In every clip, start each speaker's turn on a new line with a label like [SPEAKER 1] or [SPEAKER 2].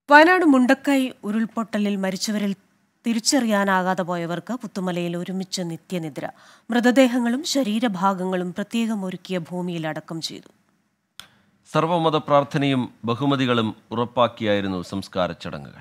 [SPEAKER 1] വയനാട് മുണ്ടക്കൈ ഉരുൾപൊട്ടലിൽ മരിച്ചവരിൽ തിരിച്ചറിയാനാകാതെ പോയവർക്ക് പുത്തുമലയിൽ ഒരുമിച്ച് നിത്യനിദ്ര. മൃതദേഹങ്ങളും ശരീരഭാഗങ്ങളും പ്രത്യേകം ഒരുക്കിയ ഭൂമിയിൽ അടക്കം ചെയ്തു.
[SPEAKER 2] സർവമത പ്രാർത്ഥനയും ബഹുമതികളും ഉറപ്പാക്കിയായിരുന്നു സംസ്കാര ചടങ്ങുകൾ.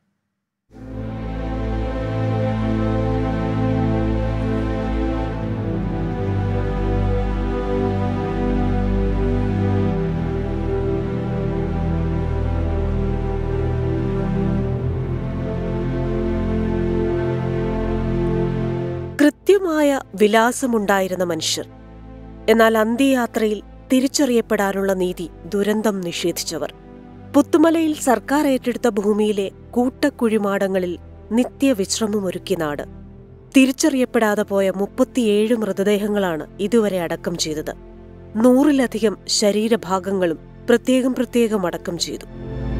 [SPEAKER 1] കൃത്യമായ വിലാസമുണ്ടായിരുന്ന മനുഷ്യർ. എന്നാൽ അന്ത്യയാത്രയിൽ തിരിച്ചറിയപ്പെടാനുള്ള നീതി ദുരന്തം നിഷേധിച്ചവർ. പുത്തുമലയിൽ സർക്കാർ ഏറ്റെടുത്ത ഭൂമിയിലെ കൂട്ടക്കുഴിമാടങ്ങളിൽ നിത്യവിശ്രമമൊരുക്കിയ നാട്. തിരിച്ചറിയപ്പെടാതെ പോയ 37 മൃതദേഹങ്ങളാണ് ഇതുവരെ അടക്കം ചെയ്തത്. 100-ലധികം ശരീരഭാഗങ്ങളും പ്രത്യേകം അടക്കം ചെയ്തു.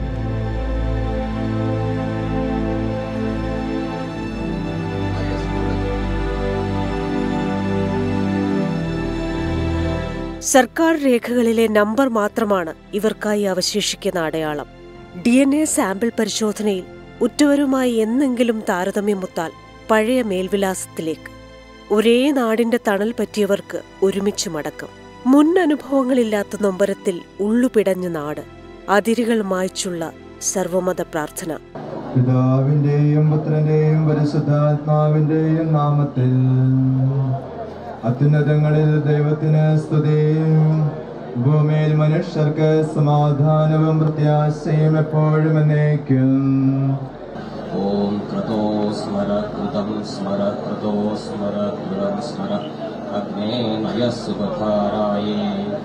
[SPEAKER 1] സർക്കാർ രേഖകളിലെ നമ്പർ മാത്രമാണ് ഇവർക്കായി അവശേഷിക്കുന്ന അടയാളം. DNA സാമ്പിൾ പരിശോധനയിൽ ഉറ്റവരുമായി എന്നെങ്കിലും താരതമ്യമൊത്താൽ പഴയ മേൽവിലാസത്തിലേക്ക്. ഒരേ നാടിന്റെ തണൽ പറ്റിയവർക്ക് ഒരുമിച്ച് മടക്കം. മുൻ അനുഭവങ്ങളില്ലാത്ത നൊമ്പരത്തിൽ ഉള്ളുപിടഞ്ഞ നാട്. അതിരുകൾ മായ്ച്ചുള്ള സർവമത പ്രാർത്ഥന.
[SPEAKER 3] പിതാവിന്റെയും പുത്രന്റെയും പരിശുദ്ധാത്മാവിന്റെയും നാമത്തിൽ. അത്യുന്നതങ്ങളിൽ ദൈവത്തിന് സ്തുതി. ഭൂമിയിൽ മനുഷ്യർക്ക് സമാധാനവും പ്രത്യാശയും എപ്പോഴും എന്നേക്കും.
[SPEAKER 4] ഓം ക്രതോ സ്മര കൃതം സ്മര ക്രതോ സ്മര കൃതം സ്മര അഗ്നേ നയസുപധാരായേ.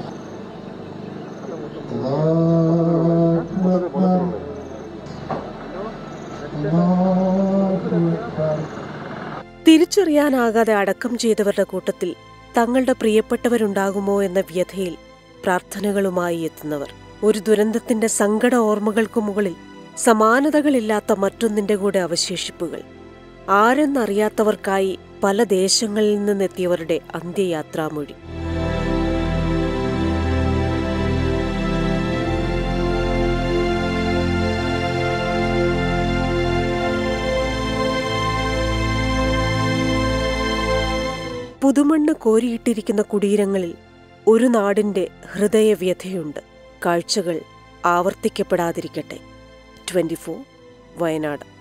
[SPEAKER 1] തിരിച്ചറിയാനാകാതെ അടക്കം ചെയ്തവരുടെ കൂട്ടത്തിൽ തങ്ങളുടെ പ്രിയപ്പെട്ടവരുണ്ടാകുമോ എന്ന വ്യഥയിൽ പ്രാർത്ഥനകളുമായി എത്തുന്നവർ. ഒരു ദുരന്തത്തിന്റെ സങ്കട ഓർമ്മകൾക്കു മുകളിൽ സമാനതകളില്ലാത്ത മറ്റൊന്നിന്റെ കൂടെ അവശേഷിപ്പുകൾ. ആരെന്നറിയാത്തവർക്കായി പല ദേശങ്ങളിൽ നിന്നെത്തിയവരുടെ അന്ത്യയാത്രാമൊഴി. പുതുമണ്ണ് കോരിയിട്ടിരിക്കുന്ന കുടീരങ്ങളിൽ ഒരു നാടിന്റെ ഹൃദയവ്യഥയുണ്ട്. കാഴ്ചകൾ ആവർത്തിക്കപ്പെടാതിരിക്കട്ടെ. 24 വയനാട്.